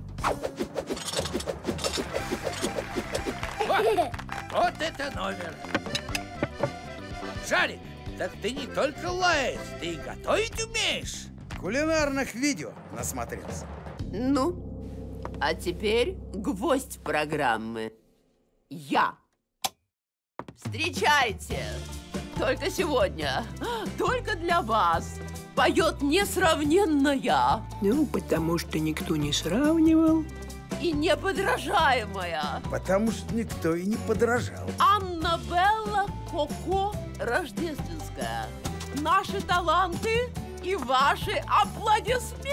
Вот это номер. Шарик, так ты не только лаять, ты и готовить умеешь. Кулинарных видео насмотрелся. Ну, а теперь гвоздь программы. Я. Встречайте! Только сегодня, только для вас поет несравненная. Ну, потому что никто не сравнивал. И неподражаемая. Потому что никто и не подражал. Аннабелла Коко Рождественская. Наши таланты и ваши аплодисменты.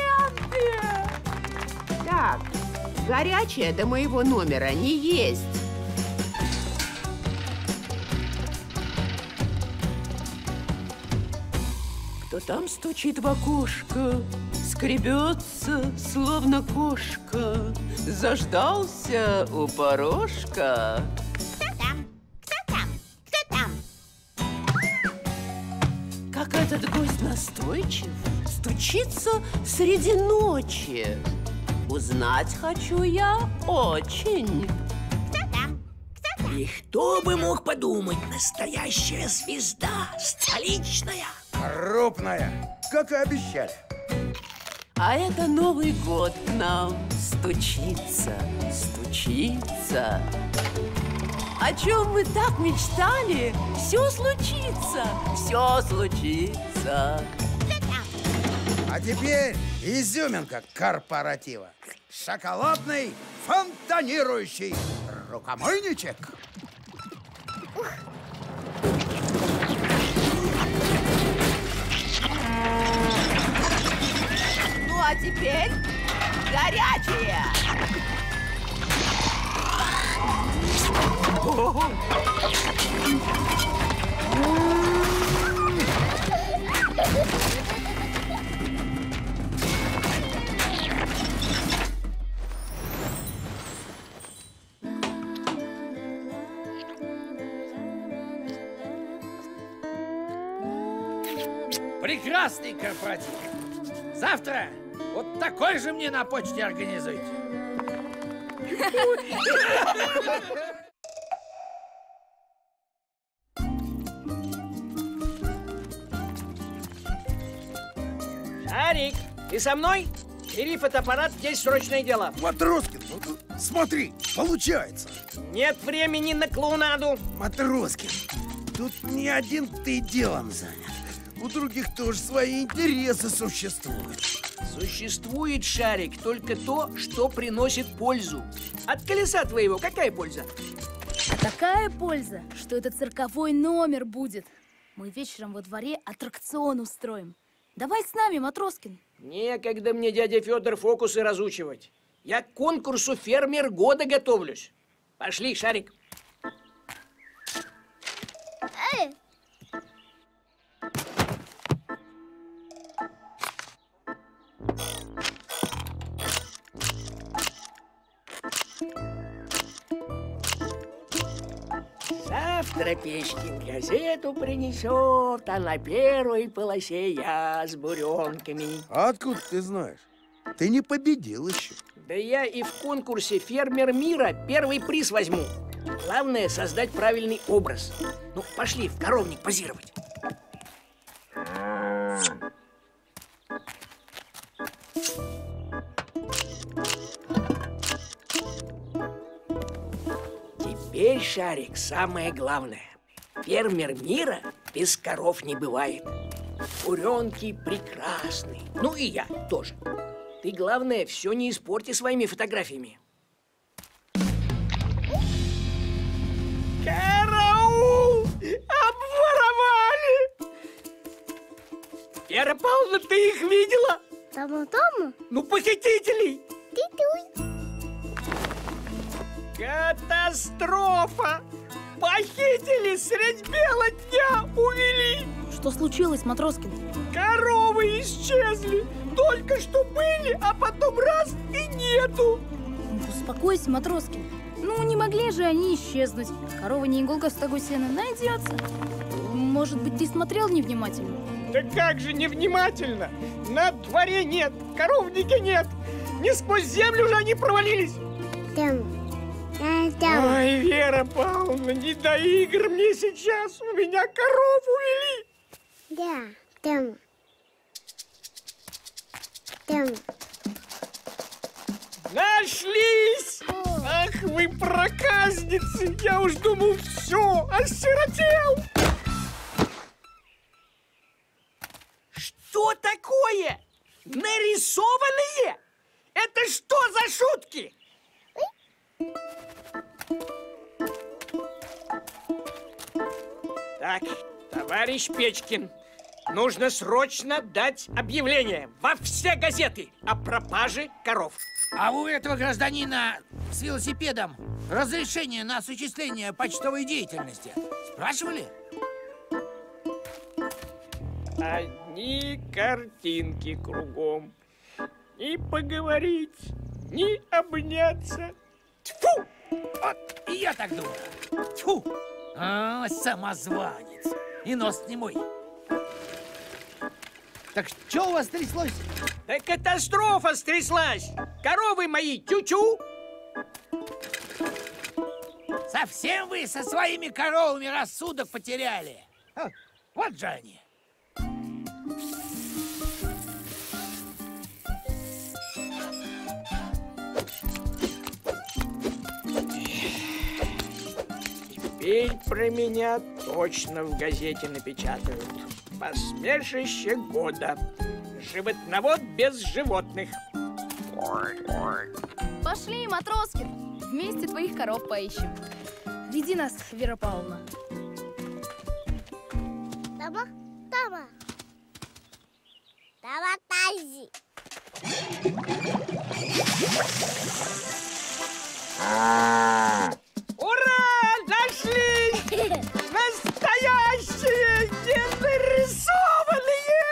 Так, горячее до моего номера не есть. Кто там стучит в окошко, скребется, словно кошка, заждался у порожка. Кто там? Кто там? Кто там? Как этот гость настойчив, стучится среди ночи. Узнать хочу я очень. Кто там? Кто там? И кто бы мог подумать, настоящая звезда, столичная. Крупная, как и обещали. А это Новый год к нам стучится, стучится. О чем мы так мечтали, все случится, все случится. А теперь изюминка корпоратива. Шоколадный фонтанирующий рукомойничек. Ну а теперь горячее. Прекрасный корпоратив. Завтра Вот такой же мне на почте организуйте. Шарик, ты со мной? Бери фотоаппарат, есть срочное дело. Матроскин, ну, смотри, получается. Нет времени на клоунаду. Матроскин, тут не один ты делом занят. У других тоже свои интересы существуют. Существует, Шарик, только то, что приносит пользу. От колеса твоего какая польза? А такая польза, что это цирковой номер будет. Мы вечером во дворе аттракцион устроим. Давай с нами, Матроскин. Некогда мне, дядя Федор, фокусы разучивать. Я к конкурсу «Фермер года» готовлюсь. Пошли, Шарик. Эй! Завтра Печкин газету принесет, а на первой полосе я с буренками. А откуда ты знаешь? Ты не победил еще. Да я и в конкурсе «Фермер мира» первый приз возьму. Главное — создать правильный образ. Ну, пошли в коровник позировать. Теперь, Шарик, самое главное. Фермер мира без коров не бывает. Буренки прекрасны. Ну и я тоже. Ты, главное, все не испорти своими фотографиями. Караул! Обворовали! Вера Павловна, ты их видела? Тому-тому? Ну, похитителей! Ты-туй. Катастрофа! Похитили, средь бела дня увели! Что случилось, Матроскин? Коровы исчезли! Только что были, а потом раз и нету! Успокойся, Матроскин. Ну, не могли же они исчезнуть. Корова не иголка в стогу сена найдется. Может быть, ты смотрел невнимательно? Да как же невнимательно! На дворе нет, коровника нет! Не сквозь землю же они провалились! Ой, Вера Павловна, не до игр мне сейчас! У меня коров увели! Да, там. Нашлись! Ах вы проказницы! Я уж думал, все, осиротел! Что такое? Нарисованные? Это что за шутки? Так, товарищ Печкин, нужно срочно дать объявление во все газеты о пропаже коров. А у этого гражданина с велосипедом разрешение на осуществление почтовой деятельности спрашивали? Одни картинки кругом. Ни поговорить, ни обняться. Тьфу! Вот и я так думаю. Тьфу! А, самозванец. И нос не мой. Так что у вас тряслось? Да катастрофа стряслась! Коровы мои тю-тю! Совсем вы со своими коровами рассудок потеряли. Вот же они. Теперь про меня точно в газете напечатают. Посмешище года. Животновод без животных. Пошли, Матроскин. Вместе твоих коров поищем. Веди нас, Вера Павловна. Тама. Тази. Ура! Нашли! Настоящие, не нарисованные!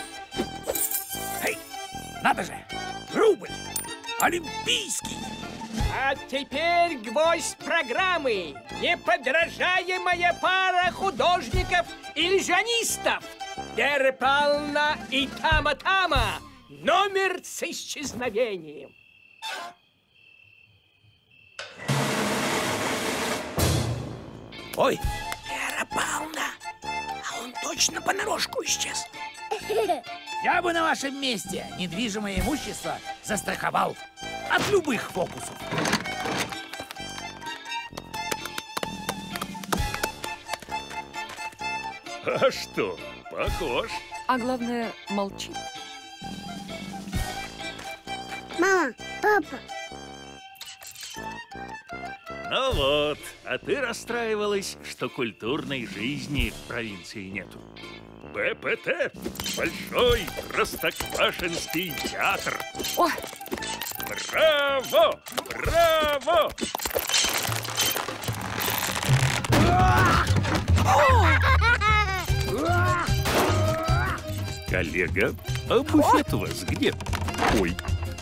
Эй, надо же! Рубль! Олимпийский! А теперь гвоздь программы. Неподражаемая пара художников иллюзионистов. Вера Павловна и Тама-Тама. Номер с исчезновением. Ой, Вера Павловна, а он точно понарошку исчез. я бы на вашем месте недвижимое имущество застраховал от любых фокусов. А что, похож. А главное, молчи. Мама, папа. Ну вот, а ты расстраивалась, что культурной жизни в провинции нету. БПТ – Большой Простоквашинский театр. О! Браво! Браво! Коллега, а буфет у вас где? Ой.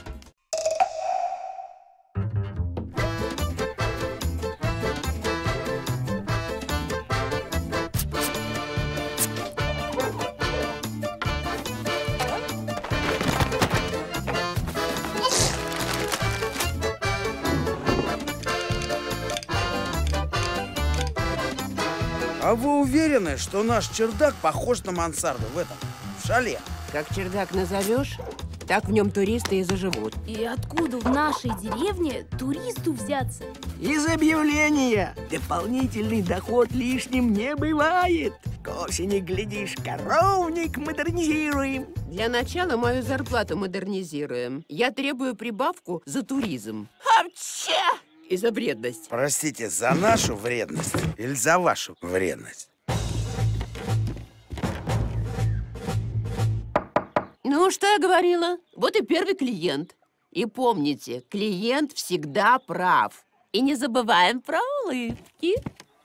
А вы уверены, что наш чердак похож на мансарду в этом, в шале? Как чердак назовешь, так в нем туристы и заживут. И откуда в нашей деревне туристу взяться? Из объявления. Дополнительный доход лишним не бывает. К осени, глядишь, коровник модернизируем. Для начала мою зарплату модернизируем. Я требую прибавку за туризм. Вообще! И за вредность. Простите, за нашу вредность или за вашу вредность? Ну, что я говорила? Вот и первый клиент. И помните, клиент всегда прав. И не забываем про улыбки.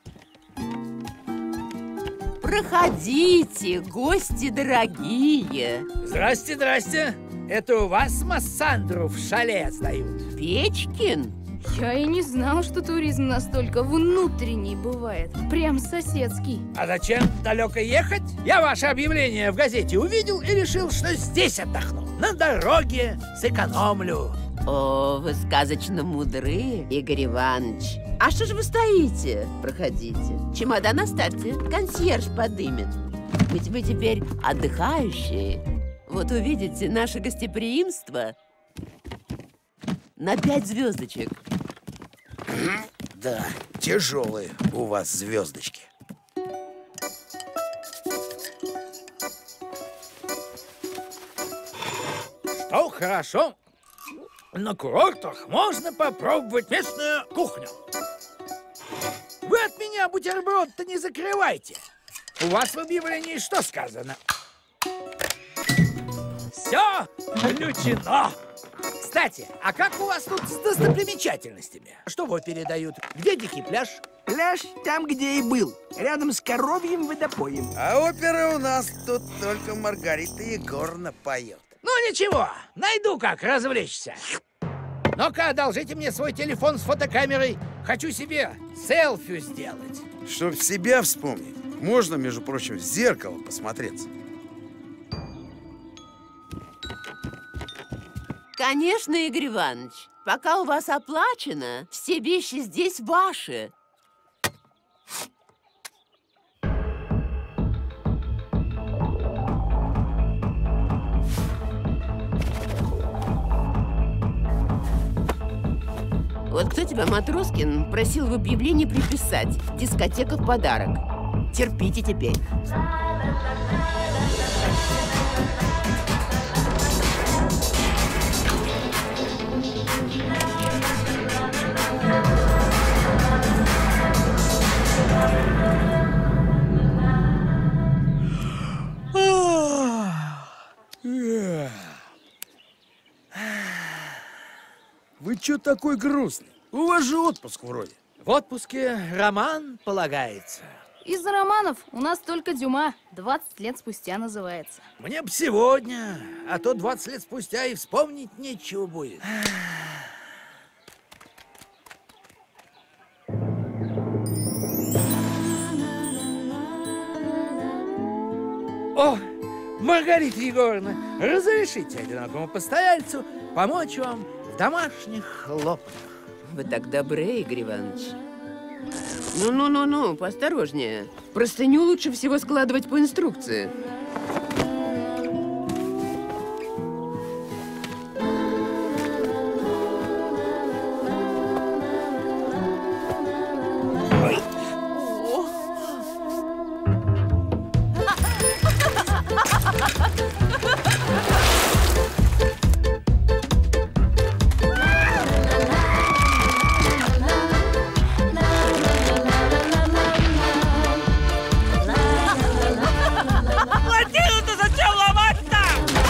Проходите, гости дорогие. Здрасте, здрасте. Это у вас Массандру в шале сдают? Печкин? Я и не знал, что туризм настолько внутренний бывает. Прям соседский. А зачем далеко ехать? Я ваше объявление в газете увидел и решил, что здесь отдохну. На дороге сэкономлю. О, вы сказочно мудры, Игорь Иванович. А что же вы стоите? Проходите. Чемодан оставьте, консьерж подымет. Ведь вы теперь отдыхающие. Вот увидите наше гостеприимство на 5 звездочек. Да, тяжелые у вас звездочки. Что хорошо, на курортах можно попробовать местную кухню. Вы от меня бутерброд-то не закрывайте. У вас в объявлении что сказано? Все включено. Кстати, а как у вас тут с достопримечательностями? Что вот передают? Где дикий пляж? Пляж там, где и был, рядом с коровьим водопоем. А опера у нас тут только Маргарита Егоровна поет. Ну ничего, найду как развлечься. Ну-ка, одолжите мне свой телефон с фотокамерой. Хочу себе селфи сделать. Чтоб себя вспомнить, можно, между прочим, в зеркало посмотреться. Конечно, Игорь Иванович. Пока у вас оплачено, все вещи здесь ваши. Вот кто тебя, Матроскин, просил в объявлении приписать «Дискотека в подарок». Терпите теперь. Вы чё такой грустный? У вас же отпуск вроде. В отпуске роман полагается. Из-за романов у нас только Дюма. 20 лет спустя называется. Мне б сегодня, а то 20 лет спустя и вспомнить нечего будет. О, Маргарита Егоровна, разрешите одинокому постояльцу помочь вам в домашних хлопотах? Вы так добры, Игорь Иванович. Ну, поосторожнее. Простыню лучше всего складывать по инструкции. Плотину-то зачем ломать-то?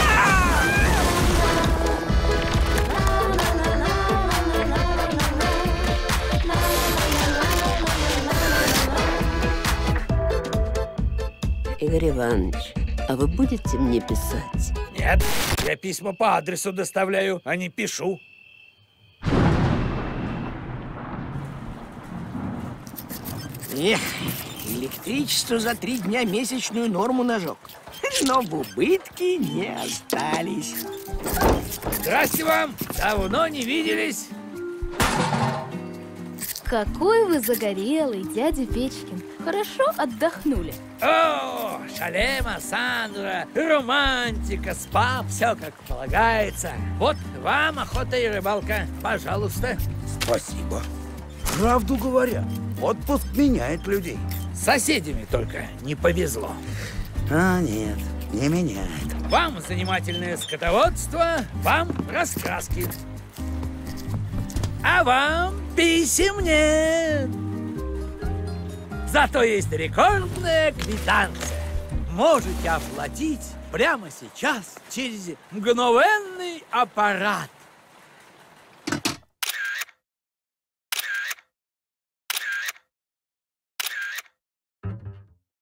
Игорь Иванович, а вы будете мне писать? Нет, я письма по адресу доставляю, а не пишу. Эх, электричество за 3 дня месячную норму нажег. Но в убытки не остались. Здрасте вам, давно не виделись. Какой вы загорелый, дядя Печкин. Хорошо отдохнули. О, шале, Массандра, романтика, спа, все как полагается. Вот вам охота и рыбалка, пожалуйста. Спасибо. Правду говоря, отпуск меняет людей. С соседями только не повезло. А нет, не меняет. Вам занимательное скотоводство, вам раскраски. А вам писем нет. Зато есть рекордная квитанция. Можете оплатить прямо сейчас через мгновенный аппарат.